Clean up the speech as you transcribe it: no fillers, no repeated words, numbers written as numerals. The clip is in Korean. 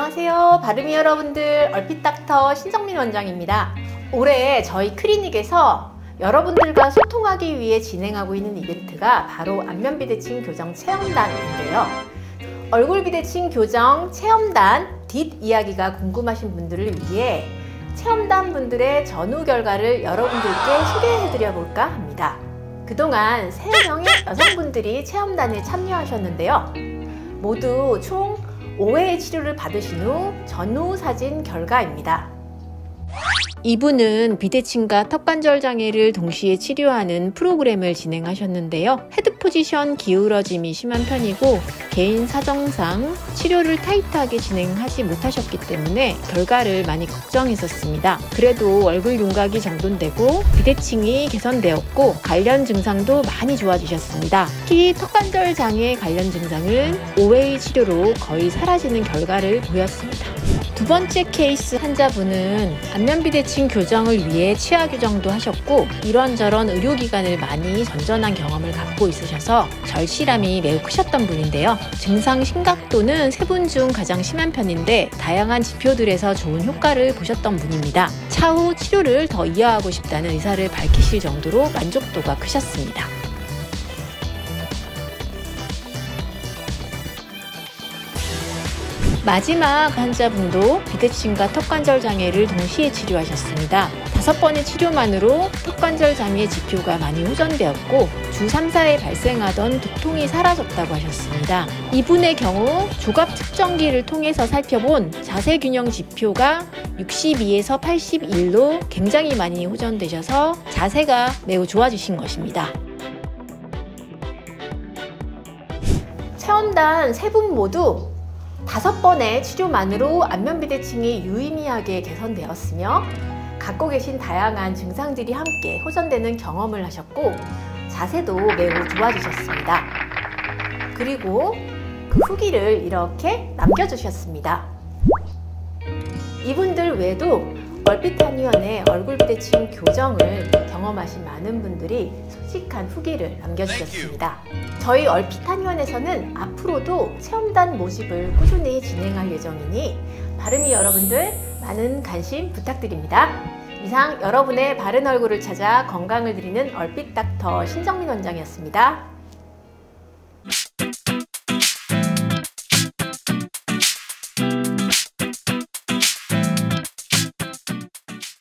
안녕하세요. 바르미 여러분들, 얼핏닥터 신정민 원장입니다. 올해 저희 클리닉에서 여러분들과 소통하기 위해 진행하고 있는 이벤트가 바로 안면비대칭 교정 체험단인데요. 얼굴 비대칭 교정 체험단 뒷이야기가 궁금하신 분들을 위해 체험단 분들의 전후 결과를 여러분들께 소개해드려 볼까 합니다. 그동안 3명의 여성분들이 체험단에 참여하셨는데요. 모두 총 5회의 치료를 받으신 후 전후 사진 결과입니다. 이분은 비대칭과 턱관절 장애를 동시에 치료하는 프로그램을 진행하셨는데요. 헤드 포지션 기울어짐이 심한 편이고 개인 사정상 치료를 타이트하게 진행하지 못하셨기 때문에 결과를 많이 걱정했었습니다. 그래도 얼굴 윤곽이 정돈되고 비대칭이 개선되었고 관련 증상도 많이 좋아지셨습니다. 특히 턱관절 장애 관련 증상은 5회의 치료로 거의 사라지는 결과를 보였습니다. 두 번째 케이스 환자분은 안면비대칭 교정을 위해 치아 교정도 하셨고 이런저런 의료기관을 많이 전전한 경험을 갖고 있으셔서 절실함이 매우 크셨던 분인데요. 증상 심각도는 3분 중 가장 심한 편인데 다양한 지표들에서 좋은 효과를 보셨던 분입니다. 차후 치료를 더 이어가고 싶다는 의사를 밝히실 정도로 만족도가 크셨습니다. 마지막 환자분도 비대칭과 턱관절 장애를 동시에 치료하셨습니다. 5번의 치료만으로 턱관절 장애 지표가 많이 호전되었고 주 3, 4회 발생하던 두통이 사라졌다고 하셨습니다. 이분의 경우 조갑 측정기를 통해서 살펴본 자세균형 지표가 62에서 81로 굉장히 많이 호전되셔서 자세가 매우 좋아지신 것입니다. 체험단 3분 모두 5번의 치료만으로 안면비대칭이 유의미하게 개선되었으며 갖고 계신 다양한 증상들이 함께 호전되는 경험을 하셨고 자세도 매우 좋아지셨습니다. 그리고 그 후기를 이렇게 남겨주셨습니다. 이분들 외에도 얼핏한의원의 얼굴비대칭 교정을 경험하신 많은 분들이 솔직한 후기를 남겨주셨습니다. 저희 얼핏한의원에서는 앞으로도 체험단 모집을 꾸준히 진행할 예정이니 바르미 여러분들 많은 관심 부탁드립니다. 이상 여러분의 바른 얼굴을 찾아 건강을 드리는 얼핏닥터 신정민 원장이었습니다.